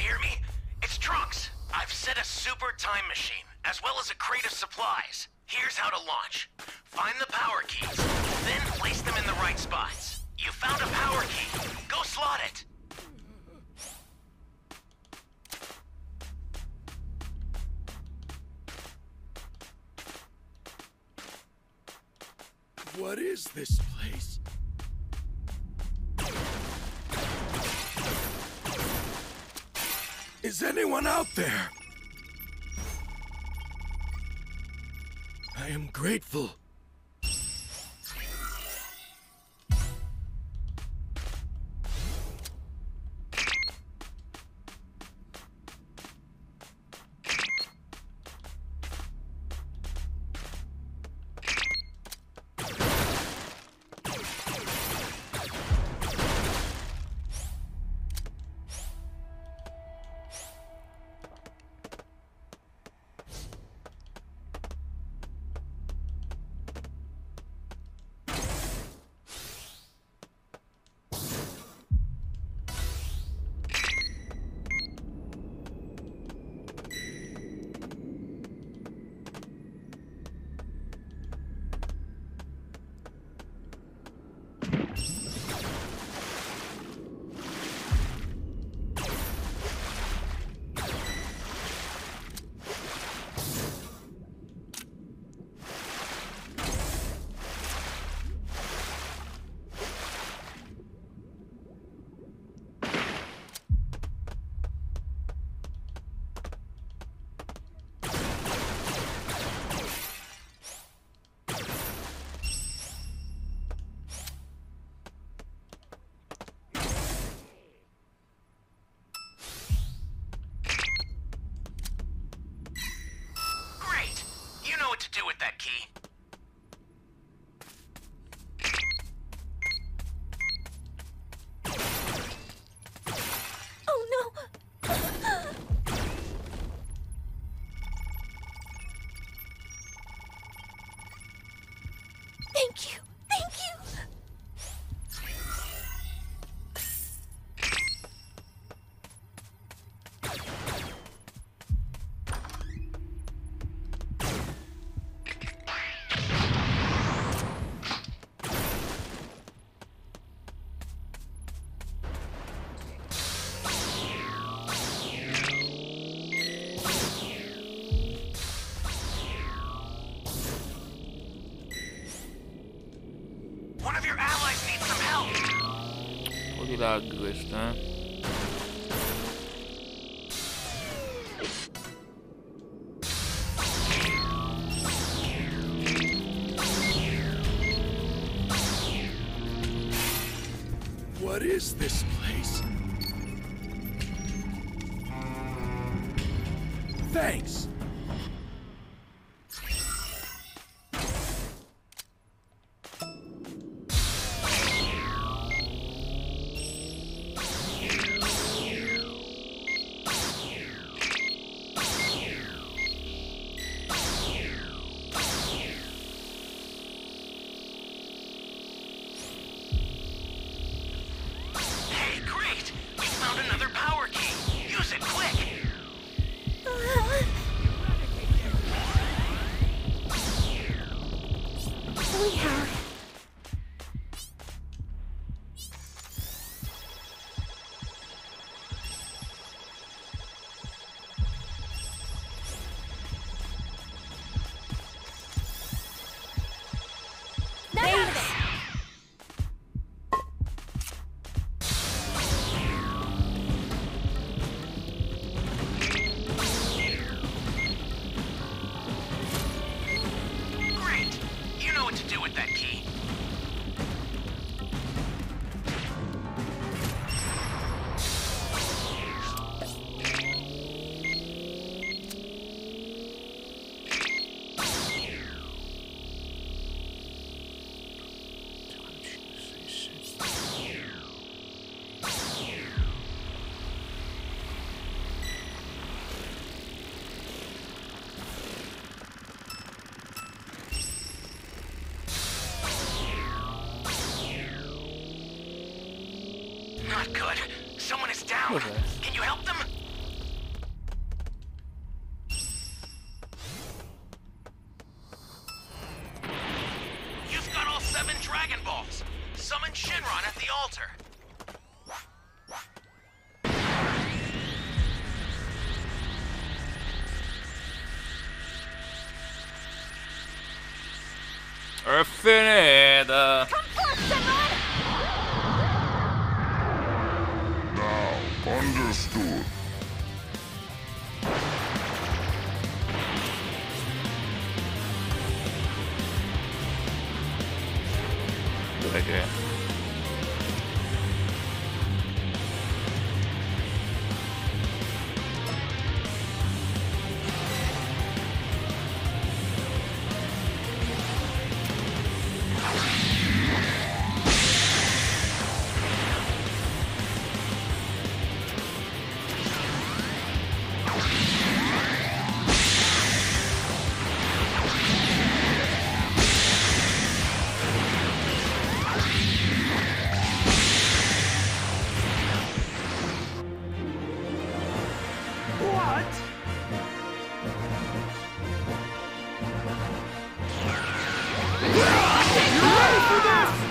hear me? It's Trunks. I've set a super time machine, as well as a crate of supplies. Here's how to launch. Find the power keys, then place them in the right spots. You found a power key. Go slot it. What is this place? Is anyone out there? I am grateful. To do with that key. Oh no! Thank you! Thank you! One of your allies needs some help. Vou virar a questão. What is this place? Thanks. Not good. Someone is down. Okay. Can you help them? We're finished. Come forth, Senran! Now, understood. Okay. You ready for this?